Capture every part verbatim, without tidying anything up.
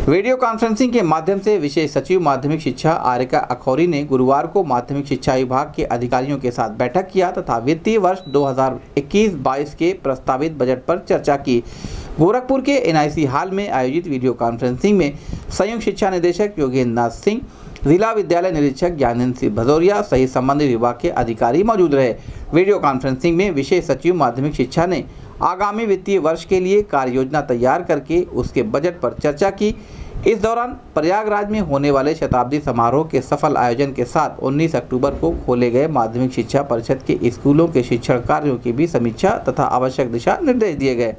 Video conferencing के माध्यम से विशेष सचिव माध्यमिक शिक्षा आर्यका अखौरी ने गुरुवार को माध्यमिक शिक्षा विभाग के अधिकारियों के साथ बैठक किया तथा वित्तीय वर्ष दो हज़ार इक्कीस बाईस के प्रस्तावित बजट पर चर्चा की। गोरखपुर के एन आई सी हॉल में आयोजित वीडियो कॉन्फ्रेंसिंग में संयुक्त शिक्षा निदेशक योगेंद्र नाथ सिंह, जिला विद्यालय निरीक्षक ज्ञानेंद्र सिंह भदौरिया सहित संबंधित विभाग के अधिकारी मौजूद रहे। वीडियो कॉन्फ्रेंसिंग में विशेष सचिव माध्यमिक शिक्षा ने आगामी वित्तीय वर्ष के लिए कार्य योजना तैयार करके उसके बजट पर चर्चा की। इस दौरान प्रयागराज में होने वाले शताब्दी समारोह के सफल आयोजन के साथ उन्नीस अक्टूबर को खोले गए माध्यमिक शिक्षा परिषद के स्कूलों के शिक्षण कार्यों की भी समीक्षा तथा आवश्यक दिशा निर्देश दिए गए।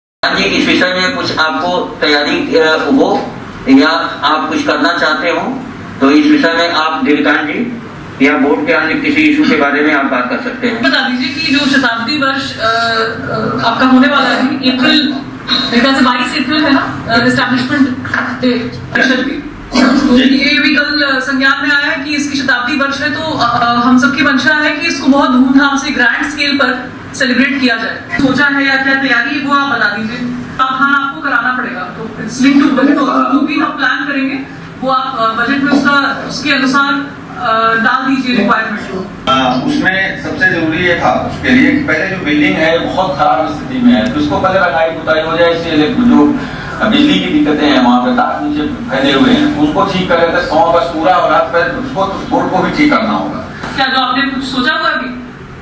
इस विषय में कुछ आपको तैयारी हो या आप कुछ करना चाहते हो तो इस विषय में आप देवकांत जी या बोर्ड के अन्य किसी इशू के बारे में आप बात कर सकते हैं। बता दीजिए कि जो शताब्दी वर्ष आपका होने वाला है अप्रैल से बाईस अप्रैल है ना एस्टैब्लिशमेंट डे परिषद की, तो ये भी कल संज्ञान में आया है कि इसकी शताब्दी वर्ष है, तो हम सबकी मंशा है कि इसको बहुत धूमधाम से ग्रैंड स्केल पर सेलिब्रेट किया जाए। सोचा है या क्या तैयारी वो आप बता दीजिए। हाँ, आपको कराना पड़ेगा, तो इट्स लिंक टू बजट जो भी हम प्लान करेंगे वो आप बजट में उसका उसके अनुसार डाल दीजिए रिक्वायरमेंट। उसमें सबसे जरूरी ये था उसके लिए पहले जो बिल्डिंग है बहुत खराब स्थिति में है, तो उसको पहले रंगाई पुताई हो जाए। इसलिए जो बिजली की दिक्कतें हैं वहाँ पे तार नीचे फैले हुए हैं उसको ठीक करे थे सौ बस पूरा और रात पर उसको बोर्ड को भी ठीक करना होगा। क्या जो आपने कुछ सोचा हुआ अभी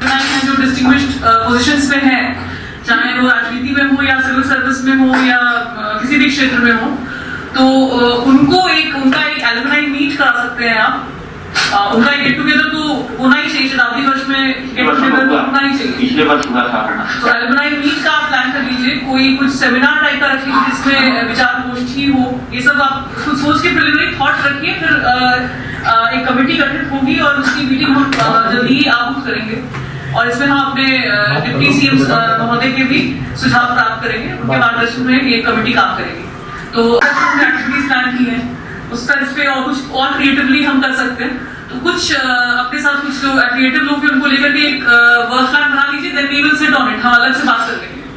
जो डिस्टिंग्विश्ड पोजीशंस पे है, चाहे वो राजनीति में हो या सिविल सर्विस में हो या किसी भी क्षेत्र में हो, तो उनको एक उनका एक एलुमनाई मीट करा सकते हैं आप। आ, उनका गेट टुगेदर तो होना ही चाहिए, शताब्दी वर्ष में गेट टुगेदर होना ही चाहिए। पिछले वर्ष हुआ था तो एलुमनाई मीट का आप प्लान कर लीजिए, कोई कुछ सेमिनार टाइप का रखिए जिसमें विचार गोष्ठी हो। ये सब आप कुछ सोच के प्रिलिमिनरी थॉट्स रखिए, फिर आ, आ, एक कमेटी गठित होगी और उसकी मीटिंग हम जल्दी ही आहूत करेंगे और इसमें हम अपने डिप्टी सी एम महोदय के भी सुझाव प्राप्त करेंगे। उनके मार्गदर्शन में ये कमेटी काम करेगी। तो एक्टिविटीज प्लान की है उसका इस पे और कुछ और क्रिएटिवली हम कर सकते हैं, तो कुछ अपने साथ कुछ जो क्रिएटिव लोग हैं उनको लेकर के एक वर्क प्लान बना लीजिए, then we will sit on it, हम अलग से बात कर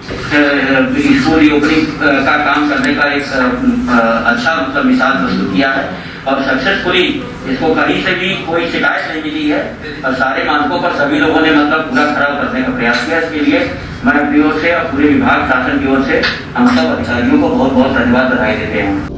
लेंगे। स्कूल रीओपनिंग का काम करने का एक अच्छा मतलब मिसाल प्रस्तुत किया है और सक्सेसफुली इसको कहीं से भी कोई शिकायत नहीं मिली है और सारे मानकों पर सभी लोगों ने मतलब पूरा खराब करने का प्रयास किया। इसके लिए मैं अपनी ओर से और पूरे विभाग शासन की ओर से हम सब अधिकारियों को बहुत बहुत धन्यवाद बधाई देते हैं।